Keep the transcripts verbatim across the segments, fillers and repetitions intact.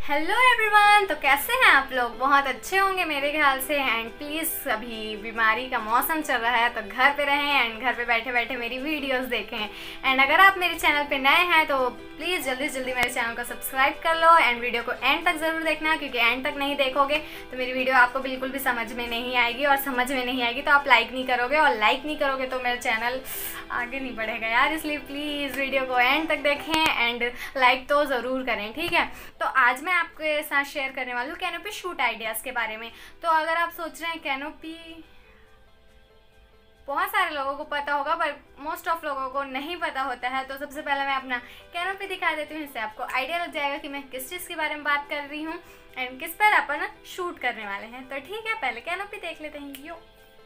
Hello everyone. तो कैसे हैं आप लोग? बहुत अच्छे होंगे मेरे ख्याल से। एंड प्लीज़, अभी बीमारी का मौसम चल रहा है तो घर पे रहें एंड घर पे बैठे बैठे मेरी वीडियोस देखें। एंड अगर आप मेरे चैनल पे नए हैं तो प्लीज़ जल्दी से जल्दी मेरे चैनल को सब्सक्राइब कर लो एंड वीडियो को एंड तक ज़रूर देखना, क्योंकि एंड तक नहीं देखोगे तो मेरी वीडियो आपको बिल्कुल भी समझ में नहीं आएगी, और समझ में नहीं आएगी तो आप लाइक नहीं करोगे, और लाइक नहीं करोगे तो मेरा चैनल आगे नहीं बढ़ेगा यार। इसलिए प्लीज़ वीडियो को एंड तक देखें एंड लाइक तो ज़रूर करें, ठीक है। तो आज मैं आपके साथ शेयर करने वाली हूँ कैनोपी शूट आइडियाज़ के बारे में। तो अगर आप सोच रहे हैं कैनोपी बहुत सारे लोगों को पता होगा पर मोस्ट ऑफ लोगों को नहीं पता होता है, तो सबसे पहले मैं अपना कैनोपी दिखा देती हूँ। इससे आपको आइडिया लग जाएगा कि मैं किस चीज़ के बारे में बात कर रही हूँ एंड किस पर अपन शूट करने वाले हैं। तो ठीक है, पहले कैनोपी देख लेते हैं। यो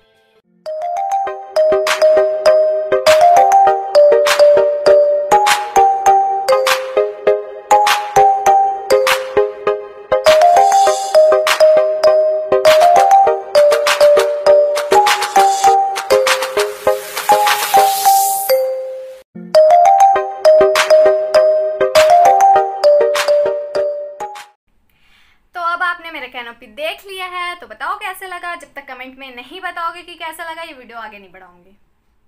मेरा कैनोपी देख लिया है तो बताओ कैसे लगा। जब तक कमेंट में नहीं बताओगे कि कैसा लगा, ये वीडियो आगे नहीं बढ़ाऊंगी।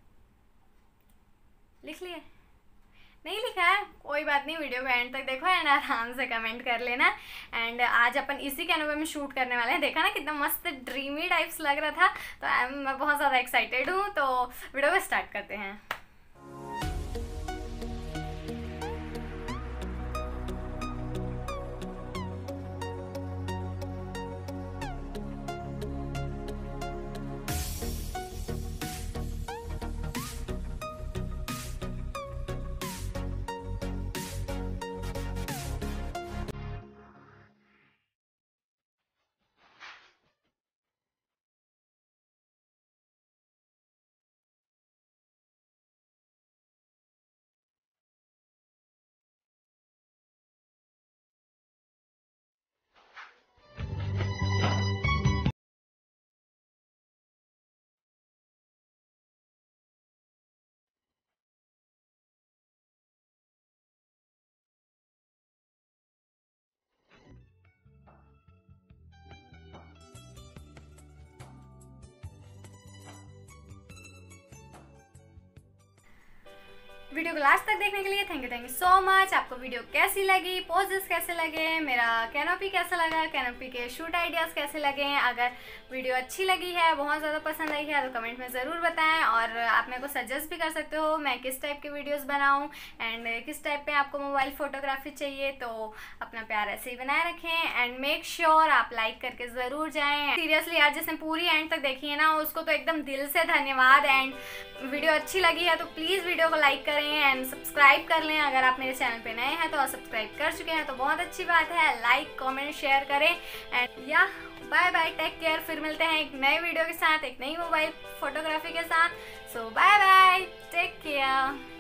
लिख लिया? नहीं लिखा है? कोई बात नहीं, वीडियो को एंड तक देखो एंड आराम से कमेंट कर लेना। एंड आज अपन इसी कैनोपी में शूट करने वाले हैं। देखा ना कितना मस्त ड्रीमी टाइप्स लग रहा था, तो मैं बहुत ज़्यादा एक्साइटेड हूँ। तो वीडियो को स्टार्ट करते हैं। वीडियो को लास्ट तक देखने के लिए thank you thank you so much. आपको वीडियो कैसी लगी, पोजेस कैसे लगे, मेरा कैनोपी कैसा लगा, कैनोपी के शूट आइडियाज़ कैसे लगे। अगर वीडियो अच्छी लगी है, बहुत ज़्यादा पसंद आई है तो कमेंट में ज़रूर बताएं। और आप मेरे को सजेस्ट भी कर सकते हो मैं किस टाइप के वीडियोस बनाऊं एंड किस टाइप पे आपको मोबाइल फ़ोटोग्राफी चाहिए। तो अपना प्यार ऐसे ही बनाए रखें एंड मेक श्योर आप लाइक करके ज़रूर जाएँ। सीरियसली आज जिसने पूरी एंड तक देखी है ना, उसको तो एकदम दिल से धन्यवाद। एंड वीडियो अच्छी लगी है तो प्लीज़ वीडियो को लाइक करें एंड सब्सक्राइब कर लें। अगर आप मेरे चैनल पे नए हैं तो सब्सक्राइब कर चुके हैं तो बहुत अच्छी बात है। लाइक कमेंट शेयर करें एंड या बाय बाय, टेक केयर। फिर मिलते हैं एक नए वीडियो के साथ, एक नई मोबाइल फोटोग्राफी के साथ। So bye bye, take care.